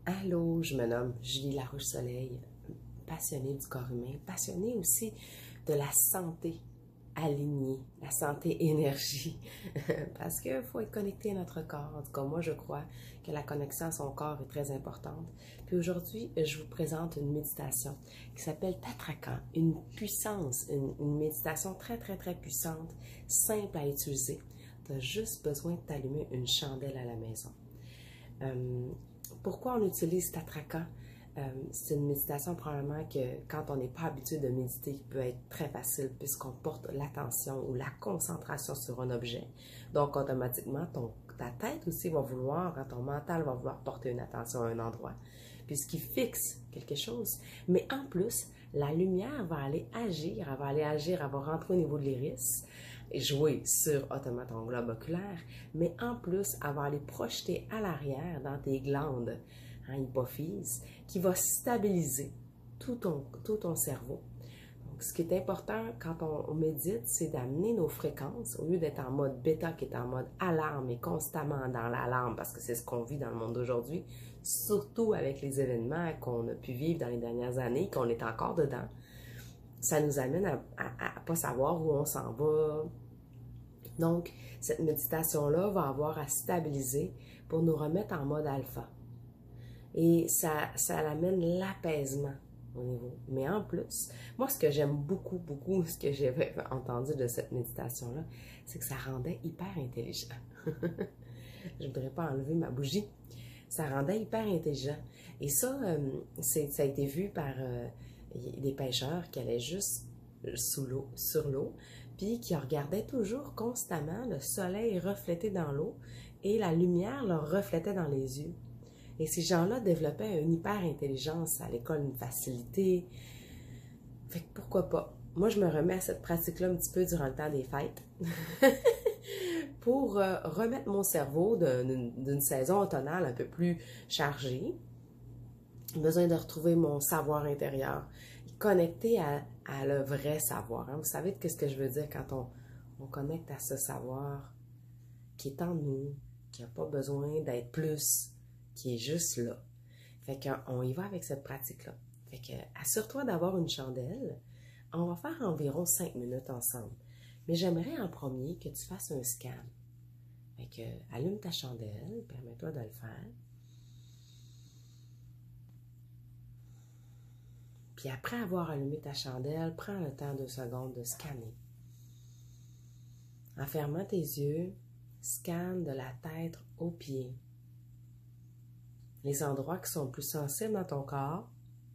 Allô, je me nomme Julie Larouche-Soleil, passionnée du corps humain, passionnée aussi de la santé alignée, la santé énergie, parce qu'il faut être connecté à notre corps. En tout cas, moi, je crois que la connexion à son corps est très importante. Puis aujourd'hui, je vous présente une méditation qui s'appelle Tatrakan, une puissance, une méditation très, très, très puissante, simple à utiliser. Tu as juste besoin de t'allumer une chandelle à la maison. Pourquoi on utilise Tatraka? C'est une méditation probablement que quand on n'est pas habitué de méditer, qui peut être très facile puisqu'on porte l'attention ou la concentration sur un objet. Donc automatiquement, ta tête aussi va vouloir, ton mental va vouloir porter une attention à un endroit puisqu'il fixe quelque chose. Mais en plus, la lumière va aller agir, elle va rentrer au niveau de l'iris, et jouer sur automatiquement ton globe oculaire, mais en plus, elle va aller projeter à l'arrière dans tes glandes, hypophyse, qui va stabiliser tout ton cerveau. Donc, ce qui est important quand on médite, c'est d'amener nos fréquences, au lieu d'être en mode bêta, qui est en mode alarme et constamment dans l'alarme, parce que c'est ce qu'on vit dans le monde d'aujourd'hui, surtout avec les événements qu'on a pu vivre dans les dernières années, qu'on est encore dedans. Ça nous amène à ne pas savoir où on s'en va. Donc, cette méditation-là va avoir à stabiliser pour nous remettre en mode alpha. Et ça amène l'apaisement au niveau. Mais en plus, moi, ce que j'aime beaucoup, ce que j'avais entendu de cette méditation-là, c'est que ça rendait hyper intelligent. Je ne voudrais pas enlever ma bougie. Ça rendait hyper intelligent. Et ça, ça a été vu par des pêcheurs qui allaient juste sous l'eau, sur l'eau, puis qui regardaient toujours constamment le soleil reflété dans l'eau et la lumière leur reflétait dans les yeux. Et ces gens-là développaient une hyper-intelligence à l'école, une facilité. Fait que pourquoi pas? Moi, je me remets à cette pratique-là un petit peu durant le temps des fêtes pour remettre mon cerveau d'une saison automnale un peu plus chargée. J'ai besoin de retrouver mon savoir intérieur, connecté à le vrai savoir. Hein? Vous savez ce que je veux dire quand on connecte à ce savoir qui est en nous, qui n'a pas besoin d'être plus, qui est juste là. Fait qu'on y va avec cette pratique-là. Fait que assure-toi d'avoir une chandelle. On va faire environ 5 minutes ensemble. Mais j'aimerais en premier que tu fasses un scan. Fait que allume ta chandelle, permets-toi de le faire. Puis après avoir allumé ta chandelle, prends le temps 2 secondes de scanner. En fermant tes yeux, scanne de la tête aux pieds les endroits qui sont plus sensibles dans ton corps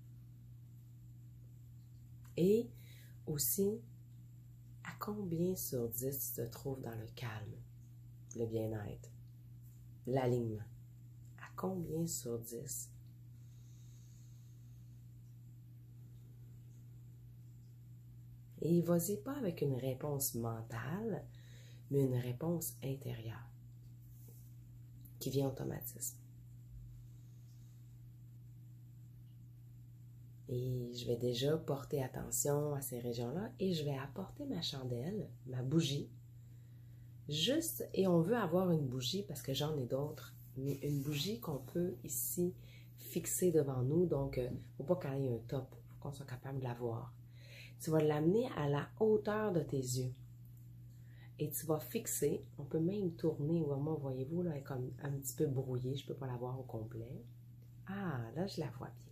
et aussi à combien sur 10 tu te trouves dans le calme, le bien-être, l'alignement. À combien sur 10? Et vas-y pas avec une réponse mentale, mais une réponse intérieure qui vient automatisme. Et je vais déjà porter attention à ces régions-là et je vais apporter ma chandelle, ma bougie. Juste, et on veut avoir une bougie parce que j'en ai d'autres, mais une bougie qu'on peut ici fixer devant nous. Donc, il ne faut pas qu'il y ait un top, il faut qu'on soit capable de la voir. Tu vas l'amener à la hauteur de tes yeux. Et tu vas fixer, on peut même tourner, vraiment, voyez-vous, là, elle est comme un petit peu brouillée, je ne peux pas la voir au complet. Ah, là, je la vois bien.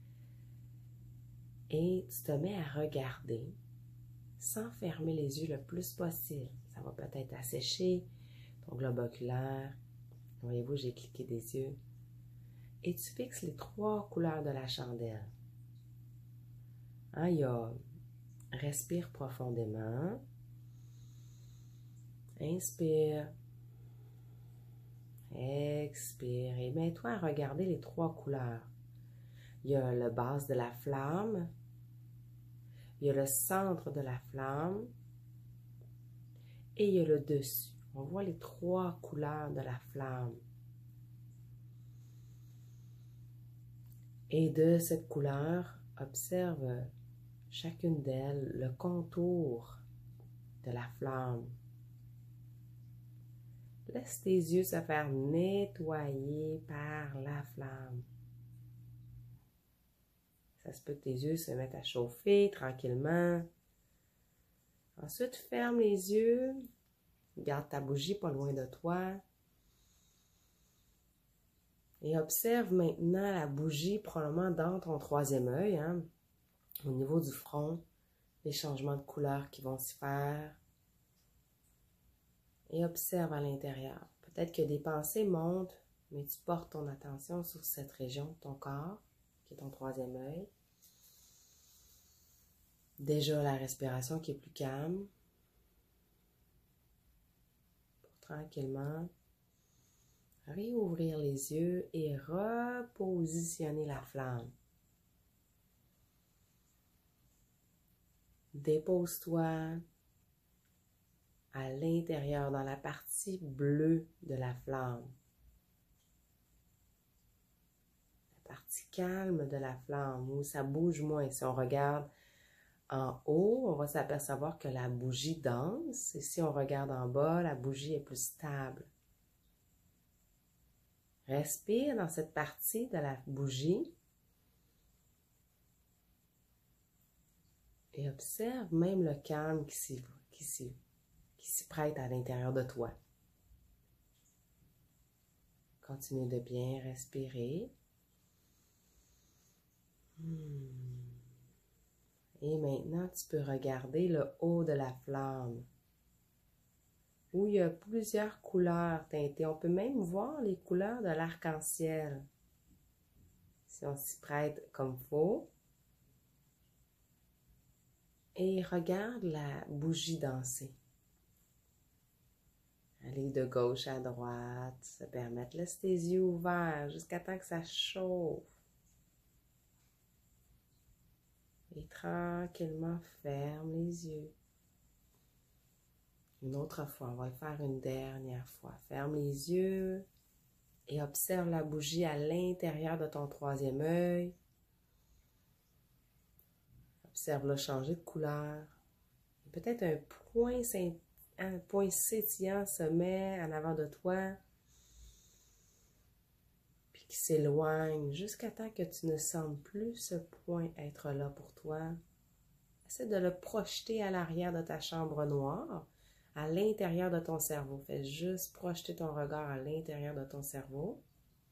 Et tu te mets à regarder sans fermer les yeux le plus possible. Ça va peut-être assécher ton globe oculaire. Voyez-vous, j'ai cliqué des yeux. Et tu fixes les 3 couleurs de la chandelle. Hein, il y a respire profondément. Inspire. Expire. Et mets-toi à regarder les 3 couleurs. Il y a le base de la flamme. Il y a le centre de la flamme et il y a le dessus. On voit les 3 couleurs de la flamme. Et de cette couleur, observe chacune d'elles, le contour de la flamme. Laisse tes yeux se faire nettoyer par la flamme. Ça se peut que tes yeux se mettent à chauffer tranquillement. Ensuite, ferme les yeux. Garde ta bougie pas loin de toi. Et observe maintenant la bougie probablement dans ton troisième œil, hein, au niveau du front, les changements de couleur qui vont s'y faire. Et observe à l'intérieur. Peut-être que des pensées montent, mais tu portes ton attention sur cette région de ton corps, qui est ton troisième œil. Déjà la respiration qui est plus calme. Pour tranquillement réouvrir les yeux et repositionner la flamme. Dépose-toi à l'intérieur, dans la partie bleue de la flamme. La partie calme de la flamme, où ça bouge moins. Si on regarde en haut, on va s'apercevoir que la bougie danse. Et si on regarde en bas, la bougie est plus stable. Respire dans cette partie de la bougie et observe même le calme qui s'y prête à l'intérieur de toi. Continue de bien respirer. Et maintenant, tu peux regarder le haut de la flamme, où il y a plusieurs couleurs teintées. On peut même voir les couleurs de l'arc-en-ciel, si on s'y prête comme faut. Et regarde la bougie danser. Aller de gauche à droite, se permettre, laisse tes yeux ouverts jusqu'à temps que ça chauffe. Et tranquillement, ferme les yeux. Une autre fois, on va le faire une dernière fois. Ferme les yeux et observe la bougie à l'intérieur de ton troisième œil. Observe-le changer de couleur. Peut-être un point sétillant se met en avant de toi, puis qui s'éloigne jusqu'à temps que tu ne sentes plus ce point être là pour toi. Essaie de le projeter à l'arrière de ta chambre noire, à l'intérieur de ton cerveau. Fais juste projeter ton regard à l'intérieur de ton cerveau.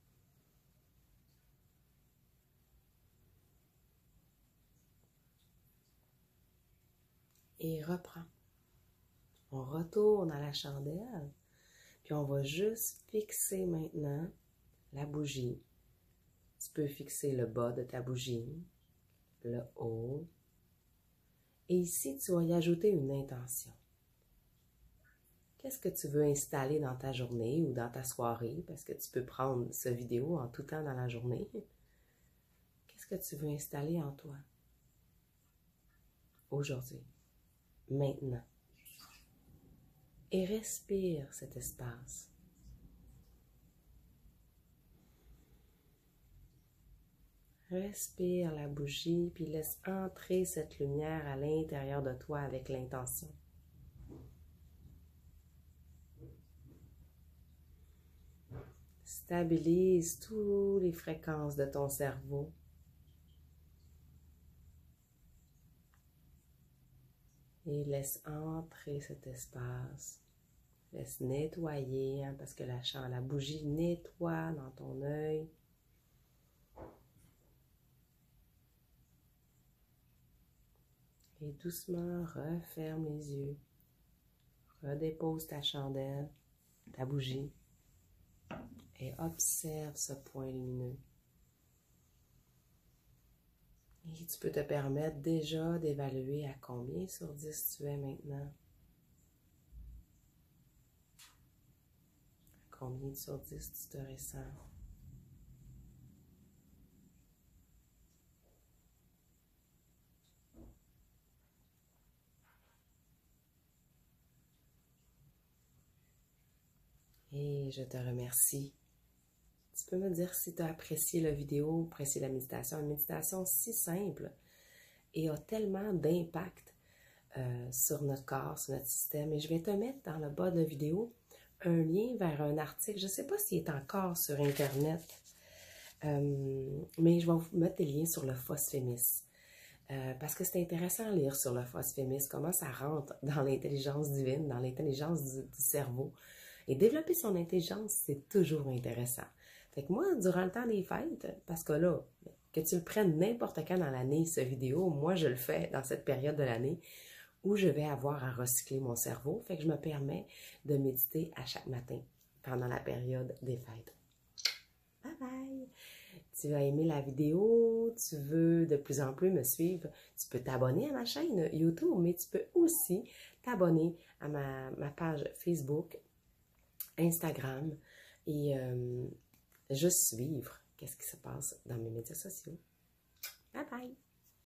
Et reprends. On retourne à la chandelle, puis on va juste fixer maintenant la bougie. Tu peux fixer le bas de ta bougie, le haut. Et ici, tu vas y ajouter une intention. Qu'est-ce que tu veux installer dans ta journée ou dans ta soirée? Parce que tu peux prendre cette vidéo en tout temps dans la journée. Qu'est-ce que tu veux installer en toi? Aujourd'hui, maintenant. Et respire cet espace. Respire la bougie, puis laisse entrer cette lumière à l'intérieur de toi avec l'intention. Stabilise toutes les fréquences de ton cerveau. Et laisse entrer cet espace. Laisse nettoyer, hein, parce que la bougie nettoie dans ton œil. Et doucement, referme les yeux. Redépose ta chandelle, ta bougie. Et observe ce point lumineux. Et tu peux te permettre déjà d'évaluer à combien sur 10 tu es maintenant. À combien sur 10 tu te ressens. Et je te remercie. Tu peux me dire si tu as apprécié la vidéo, apprécié la méditation. Une méditation si simple et a tellement d'impact sur notre corps, sur notre système. Et je vais te mettre dans le bas de la vidéo un lien vers un article. Je ne sais pas s'il est encore sur Internet. Mais je vais vous mettre des liens sur le phosphémis. Parce que c'est intéressant à lire sur le phosphémis, comment ça rentre dans l'intelligence divine, dans l'intelligence du cerveau. Et développer son intelligence, c'est toujours intéressant. Fait que moi, durant le temps des fêtes, parce que là, que tu le prennes n'importe quand dans l'année, ce vidéo, moi, je le fais dans cette période de l'année où je vais avoir à recycler mon cerveau. Fait que je me permets de méditer à chaque matin pendant la période des fêtes. Bye bye! Tu as aimé la vidéo, tu veux de plus en plus me suivre, tu peux t'abonner à ma chaîne YouTube, mais tu peux aussi t'abonner à ma page Facebook, Instagram et juste suivre qu'est-ce qui se passe dans mes médias sociaux. Bye bye!